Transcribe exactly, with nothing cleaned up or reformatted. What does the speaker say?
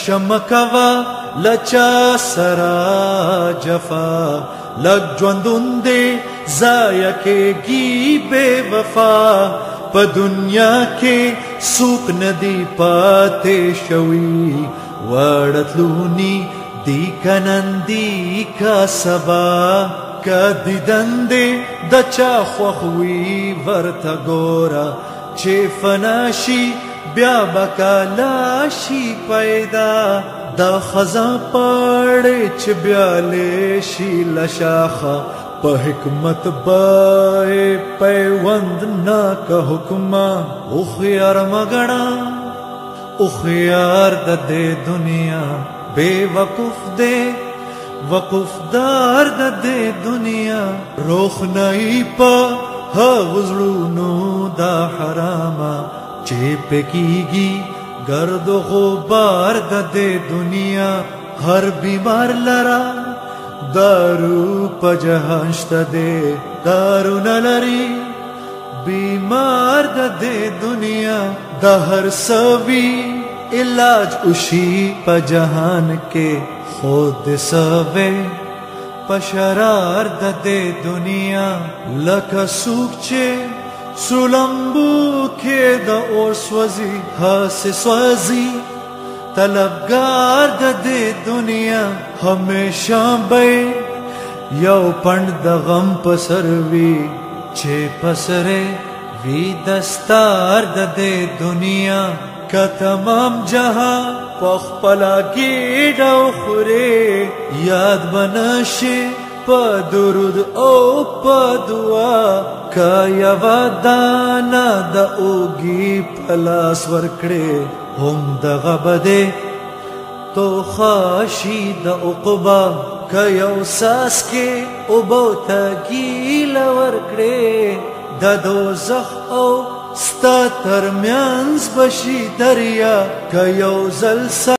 شمکوا لچا سرا جفا لگ ژوندون دے ضایع کیږي بے وفا په دنیا کې سوق ندی پاتې شوی وړتلونی دی کنندی کا سبا کدی دندې د چا خوخوي ورته ګورا چې فناشي بیا بکالا شي پیدا دا خزا پاړې چې بیا لشي لشاخه په حکمت بای پیوند نا که حکما او خيار مګړه او خيار د دې دنیا بے وقوف دے وقوف دار د دې دنیا روخنائی پا ها غزلونو دا حراما چې پکیږي گرد و غبار د دې دنیا هر بیمار لرا دارو په جهان شته دے دارو نلری بیمار د دې دنیا د هر سوي علاج اوشی پا جہان کے خود سوے پشرار د دې دنیا لکه سوک چې سلمبو کې د اور سوزی هاس سوزی طلبگار د دې دنیا ہمیشہ بے یو پند د غم پسروی چې پسرے وی دستار د دې دنیا کا تمام جہاں پخپلا گیڑا خورے یاد بناشے پا درود او پا دعا کا یوا دانا دا اوگی پلاس ورکڑے ہم دا غبدے تو خاشی دا اقبا کا یو ساس کے او بوتا گیلا ورکڑے دا دوزخ او ستا ترمیانز بشی دریا که یو زل